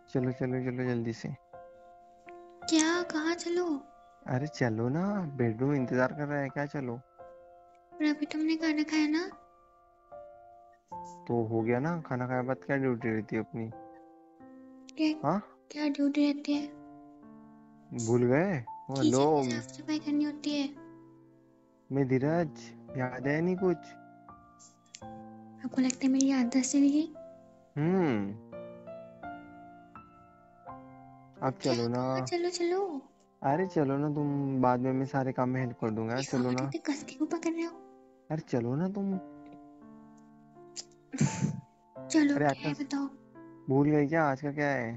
चलो चलो चलो जल्दी से। क्या? कहाँ चलो? अरे चलो ना, बेडरूम इंतजार कर रहा है, क्या चलो। पर अभी तुमने खाना खाया ना? तो हो गया ना, खाना खाया बाद क्या ड्यूटी रहती है अपनी। क्या? हाँ, क्या ड्यूटी रहती है? भूल गए। Oh no. किचन की साफ सफाई करनी होती है। मैं धीरज, याद है नहीं कुछ। आपको लगता है मेरी याददाश्त चली गई? हम्म। अब क्या? चलो ना। कहाँ चलो चलो? अरे चलो ना तुम, बाद में मैं सारे काम में हेल्प कर दूंगा यार, ये चलो हाथ ना। इतने कस के क्यों पकड़ रहे हो? अरे चलो ना तुम। चलो, अरे आज क्या का है बताओ? भूल गई क्या, आज का क्या है।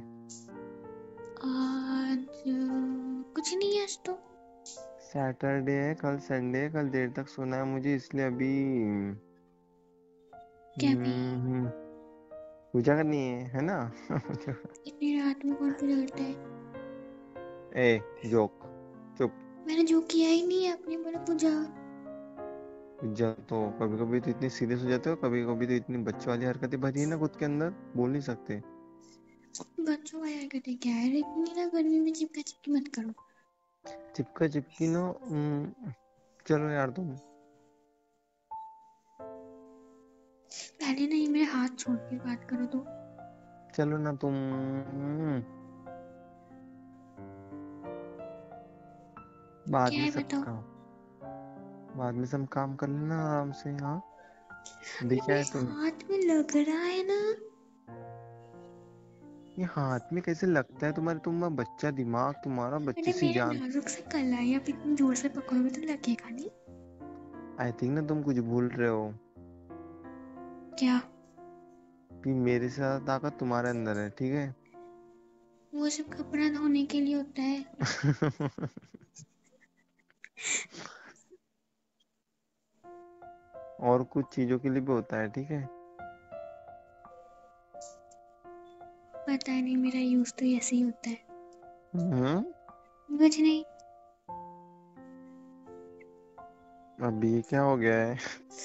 आज कुछ नहीं है आज तो। सैटरडे है, कल संडे है, कल देर तक सोना है मुझे, इसलिए अभी क्या भी? हम्म, पूजा करनी है ना। इतनी रात में कौन पूजा करता है? ए, जोक। चुप। मैंने जो किया ही नहीं है, आपने बोला पूजा। पूजा तो कभी कभी तो इतनी सीरियस हो जाते हो, कभी कभी तो इतनी बच्चों वाली हरकतें भरी है ना खुद के अंदर, बोल नहीं सकते। बच्चों वाली हरकतें क्या है? इतनी ना गर्मी में चिपका चिपकी मत करो। चिपका चिपकी नो। चलो यार तुम। पहले नहीं, मेरे हाथ छोड़ के बात करो तो। चलो ना तुम। बाद क्या में है सब बताओ? काम, बाद में सब काम कर लेना आराम से, हाँ। अभी ये क्या मेरे है तुम। हाथ में लग रहा है ना। ये हाथ में कैसे लगता है तुम्हारे, तुम बच्चा दिमाग तुम्हारा, बच्ची अरे सी मेरा जान। नाजुक सा कला है, आप इतनी जोर से पकड़ोगे तो लगेगा नहीं। आई थिंक ना तुम कुछ भूल रहे हो। क्या? कि मेरे से ज्यादा ताकत तुम्हारे अंदर है, ठीक है। वो सब कपड़ा धोने के लिए होता है। और कुछ चीजों के लिए भी होता है, ठीक है। पता नहीं, मेरा यूज तो ऐसे ही होता है। हम्म। कुछ नहीं। अभी क्या हो गया है।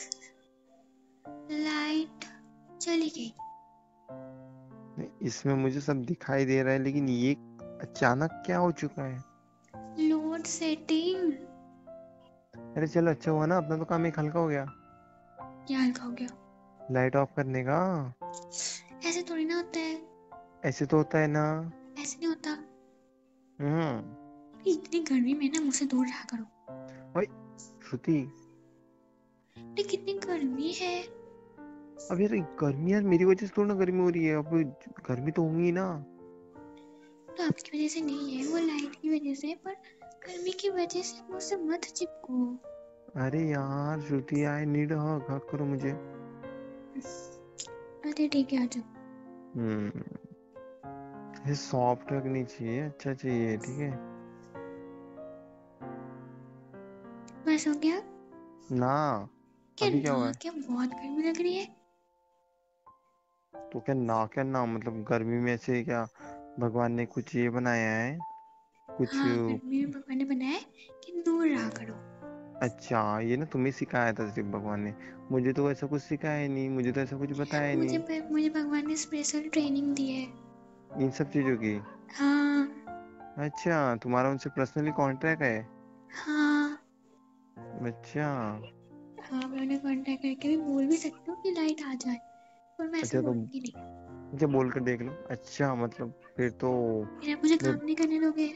लाइट चली गई। इसमें मुझे सब दिखाई दे रहा है, लेकिन ये अचानक क्या हो चुका है। Load setting. अरे चलो, अच्छा हुआ ना, अपना तो काम एक हल्का हो गया। क्या हल्का हो गया? लाइट ऑफ करने का। ऐसे थोड़ी ना होता है। ऐसे तो होता है ना। ऐसे नहीं होता। हम्म। इतनी गर्मी में ना मुझसे दूर रहा करो। ओए श्रुति। ये कितनी गर्मी है। अब यार गर्मी, यार मेरी वजह से थोड़ा ना गर्मी हो रही है, अब गर्मी तो होंगी ना। तो आपकी वजह से नहीं है, वो लाइट की वजह से। पर गर्मी की वजह से मुझसे मत चिपको। अरे यार श्रुति, आई नीड हग, हग करो मुझे। अरे ठीक है, आ जाओ। हम्म। ये सॉफ्ट हग नहीं चाहिए, अच्छा चाहिए, ठीक है। बस हो गया? ना। क्या अभी क्या हुआ ना? है। क्या बहुत गर्मी लग रही है? तो क्या ना, क्या ना मतलब गर्मी में से क्या भगवान ने कुछ ये बनाया है कुछ। हाँ, गर्मी में भगवान ने बनाया है कि दूर रहा करो। अच्छा, ये ना तुम्हें सिखाया था सिर्फ भगवान ने। मुझे तो ऐसा कुछ सिखाया ही नहीं, मुझे तो ऐसा कुछ बताया ही नहीं। मुझे भगवान ने स्पेशल ट्रेनिंग दी है। इन सब चीजों की। हाँ। अच्छा, तुम्हारा उनसे पर्सनली कॉन्ट्रैक्ट है। हाँ। अच्छा। हाँ, मैं उन्हें कांटेक्ट करके भी बोल भी सकती हूँ कि लाइट आ जाए। पर मैं ऐसे अच्छा तो बोलूंगी नहीं। मुझे बोल कर देख लो, अच्छा मतलब फिर तो। फिर आप मुझे मैं काम नहीं करने दोगे?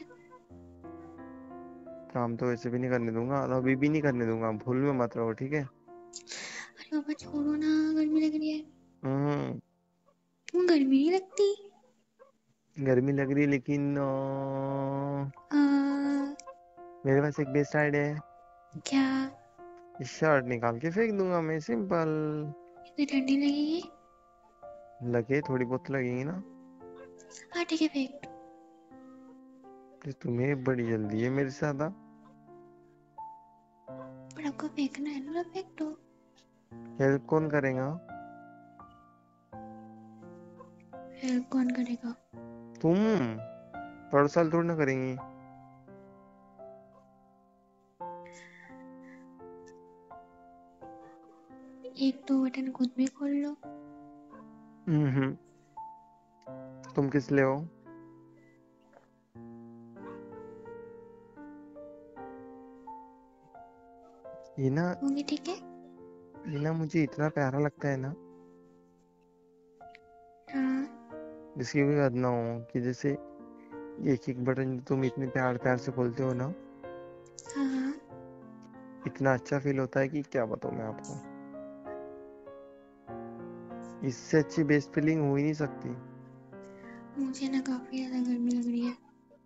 काम तो वैसे भी नहीं करने दूंगा, और अभी भी नहीं करने दूंगा, भूल में मत रहो, ठीक है। अरे बाबा छोड़ो ना, गर्मी लग रही है। हम्म। क्यों गर्मी नहीं लगती? गर्मी लग रही है, लेकिन आ, मेरे पास एक बेस्ट आइडिया है। क्या? इस शर्ट निकाल के फेंक दूंगा मैं, सिंपल। इतनी ठंडी लगेगी? लगे, थोड़ी बहुत तो लगेगी ना। हाँ ठीक है, फेंक। तो तुम्हें बड़ी जल्दी है मेरे से ज्यादा। पर आपको फेंकना है ना, फेंक दो। हेल्प कौन करेगा। हेल्प कौन करेगा? तुम। पड़ोस वाले थोड़ी ना करेंगी। एक तो बटन खुद भी खोल लो। हम्म। तुम किस लिए हो। ये ना होंगे, ठीक है। ये ना मुझे इतना प्यारा लगता है ना, हाँ जिसकी कोई हद ना हो, कि जैसे एक एक बटन तुम इतने प्यार प्यार से खोलते हो ना, हाँ हाँ। इतना अच्छा फील होता है कि क्या बताऊं मैं आपको। इससे अच्छी बेस्ट फीलिंग हो ही नहीं सकती। मुझे ना काफी ज्यादा गर्मी लग रही है।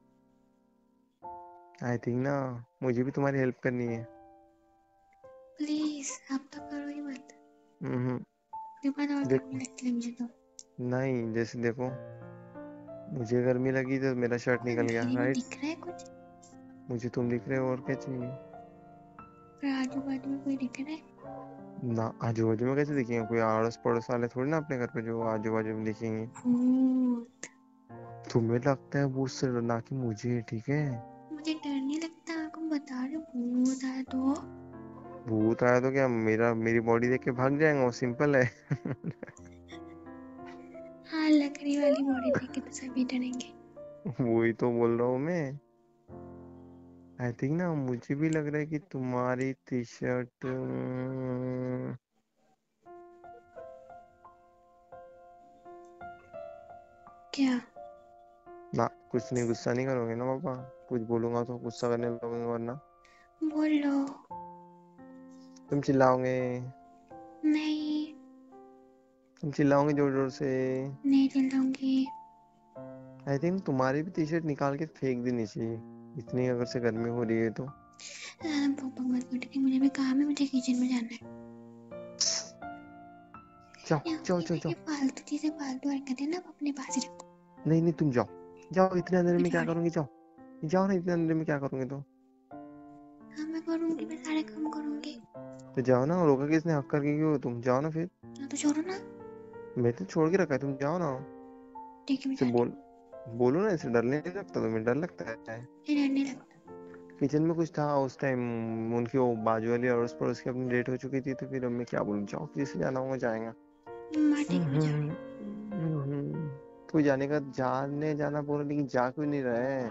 आई थिंक ना मुझे भी तुम्हारी हेल्प करनी है। प्लीज, आप तो करो ही मत। हम्म। उसके बाद और गर्मी देखो, लगती है मुझे तो। नहीं जैसे देखो, मुझे गर्मी लगी तो मेरा शर्ट और निकल गया, अंधेरे में राइट। दिख रहा है कुछ? मुझे तुम दिख रहे हो, और क्या चाहिए। और आजू बाजू में कोई दिख रहा है? ना आजू बाजू में कैसे दिखेंगे, कोई अड़ोस पड़ोस वाले थोड़ी ना अपने घर पे जो आजू बाजू में दिखेंगे। भूत? तुम्हें लगता है वो उससे डरना, कि मुझे, ठीक है। मुझे डर नहीं लगता, आपको बता रही हूँ, भूत आया तो। भूत आया तो क्या मेरी बॉडी देख के भाग जाएगा, वो सिंपल है। हाँ, लकड़ी वाली बॉडी देख के तो सभी डरेंगे। वही तो बोल रहा हूँ मैं। आई थिंक ना मुझे भी लग रहा है कि तुम्हारी टी शर्ट, क्या? ना कुछ नहीं, गुस्सा नहीं करोगे ना पापा। कुछ बोलूंगा तो गुस्सा करने लगोगे वरना। बोल लो। तुम चिल्लाओगे। नहीं, तुम चिल्लाओगे जोर जोर से। नहीं चिल्लाऊंगी। आई थिंक तुम्हारी भी टी शर्ट निकाल के फेंक देनी चाहिए, इतनी अगर से गर्मी हो रही है तो। ज्यादा भौंक भौंक मत करो, मुझे भी काम है, मुझे किचन में जाना है। जाओ जाओ जाओ ये जाओ। फालतू चीजें, फालतू हरकतें ना आप अपने पास ही रखो। नहीं नहीं, तुम जाओ। जाओ, इतने अंधेरे मैं में जा क्या रही करोगे, जाओ। जाओ ना, इतने अंधेरे में क्या करोगे तो। हूँ। हाँ, मैं करूंगी, मैं सारे काम करूंगी। तो जाओ ना, रोका किसने, हक करके क्यों हो तुम, जाओ ना फिर। हाँ तो छोड़ो ना। मैं तो छोड़ के रखा है, तुम जाओ ना। ठीक है, मैं इसे जाती बोल, बोलो ना, इसे डरने नहीं लगता, तुम्हें डर लगता है। हूँ। नहीं, डर नहीं लगता। किचन में कुछ था उस टाइम, उनकी वो बाजू वाली अड़ोस पड़ोस की अपनी डेट हो चुकी थी, तो फिर अब मैं क्या बोलूं, जाओ, किसी से जाना होगा जाएगा। हाँ ठीक है, मैं जा रही कोई जाने का, जाने जाना बोल रहा, लेकिन जा क्यों नहीं रहा है।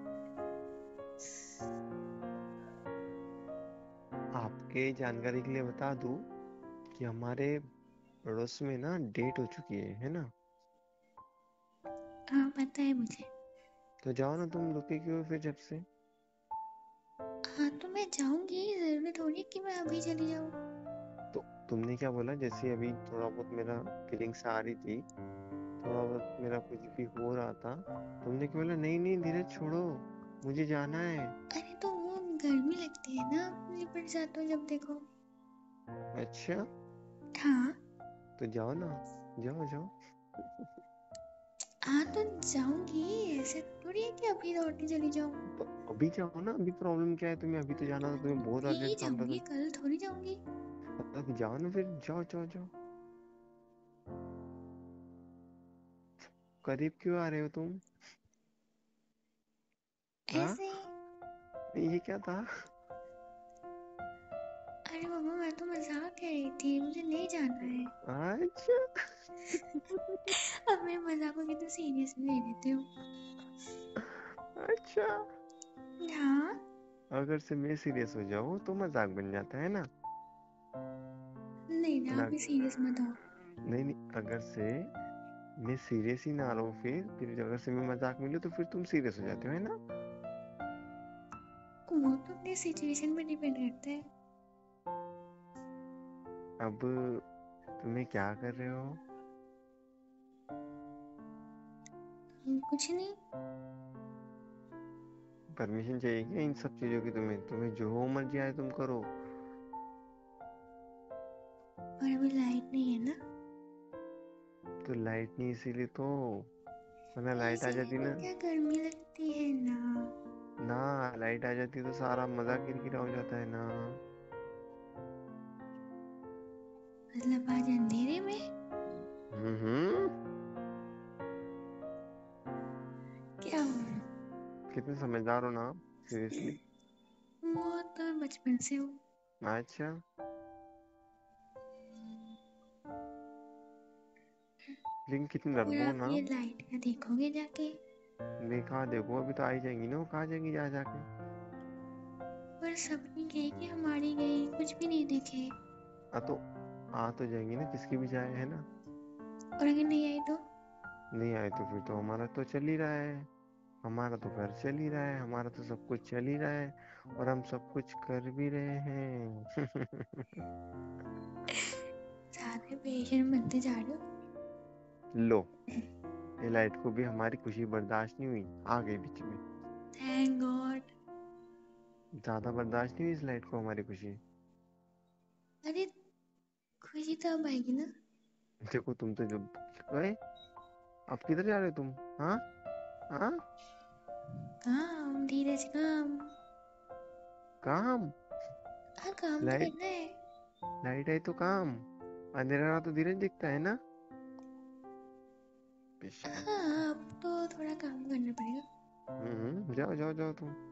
आपके जानकारी के लिए बता दूं कि हमारे पड़ोस में ना डेट हो चुकी है ना। हूँ। हाँ पता है मुझे। तो जाओ ना, तुम रुके क्यों हो फिर जब से। हाँ तो मैं जाऊंगी, जरूरी थोड़ी है कि मैं अभी चली जाऊँ। तो तुमने क्या बोला, जैसे अभी थोड़ा बहुत मेरा फीलिंग्स आ रही थी, थोड़ा बहुत मेरा कुछ भी हो रहा था, तुमने क्या बोला, नहीं नहीं धीरज छोड़ो, मुझे जाना है। अरे तो वो गर्मी लगती है ना, लिपट जाते हो जब देखो। अच्छा, हाँ। तो जाओ ना, जाओ जाओ। हाँ तो जाऊंगी, ऐसे थोड़ी है कि अभी लौट के चली जाऊँ। तो अभी जाओ ना, अभी प्रॉब्लम क्या है, तुम्हें अभी तो जाना था, तुम्हें बहुत अभी ही अर्जेंट काम था जाऊंगी, तो। कल थोड़ी जाऊंगी। अब जाओ ना फिर, जाओ जाओ जाओ। करीब क्यों आ रहे हो तुम। हाँ, ऐसे। ये क्या था। अरे बाबा, मैं तो मजाक कर रही थी, मुझे नहीं जाना है। अच्छा। अब मेरे मजाक को कितना सीरियस में ले लेते हो। अच्छा, हाँ। अगर से मैं सीरियस हो जाऊं तो मजाक बन जाता है ना। नहीं ना, आप ना, भी सीरियस मत हो। नहीं नहीं, अगर से मैं सीरियस ही ना रहूं, फिर अगर से मैं मजाक मिलूं तो फिर तुम सीरियस हो जाते हो, है ना। वो तो अपनी सिचुएशन पे डिपेंड करता है। अब तुम्हें क्या कर रहे हो। कुछ नहीं। परमिशन चाहिए क्या इन सब चीजों की, तुम्हें तुम्हें जो मर्जी आए तुम करो। और अभी लाइट नहीं है ना। तो लाइट नहीं, इसीलिए तो, वरना लाइट आ इसीलिए जाती तो ना। क्या गर्मी लगती है ना। ना, लाइट आ जाती तो सारा मजा किरकिरा हो जाता है ना। मतलब आज अंधेरे में? हम्म। क्या हुआ? कितने समझदार हो ना आप, सीरियसली। वो तो मैं बचपन से हूँ। अच्छा, लेकिन कितने और डरपोक हो आप ना ये आप। लाइट का देखोगे जाके? नहीं, कहाँ देखो, अभी तो आ ही जाएंगी ना, वो कहाँ जाएंगी जा जाके। पर सबकी गई कि हमारी गई, कुछ भी नहीं देखे। तो आ तो जाएंगी ना, किसकी भी जाए, है ना। और अगर नहीं आई तो? नहीं आए तो फिर तो हमारा तो चल ही रहा है, हमारा तो घर चल ही रहा है, हमारा तो सब कुछ चल ही रहा है, और हम सब कुछ कर भी रहे हैं। ज्यादा पेशेंट बनते जा रहे हो। लो, ये लाइट को भी हमारी खुशी बर्दाश्त नहीं हुई, आ गई बीच में। Thank God. ज्यादा बर्दाश्त नहीं हुई इस लाइट को हमारी खुशी। अरे खुशी तो अब आएगी ना। देखो तुम तो जो, ओए, अब किधर जा रहे हो तुम? हाँ, हाँ, काम धीरे से काम। काम? हाँ काम तो लाइट, करना है। लाइट आई तो काम, अंधेरा तो धीरे दिखता है ना। बेशरम। हाँ अब तो थोड़ा काम करना पड़ेगा। जाओ जाओ जाओ तुम।